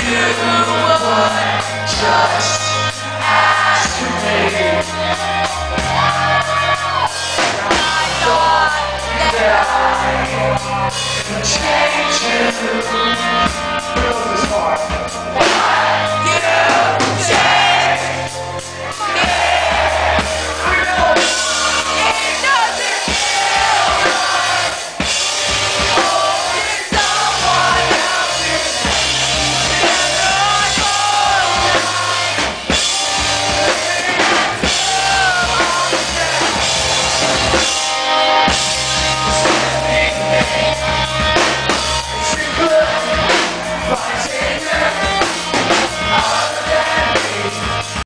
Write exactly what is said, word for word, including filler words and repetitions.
would just ask me. I thought that I could change you.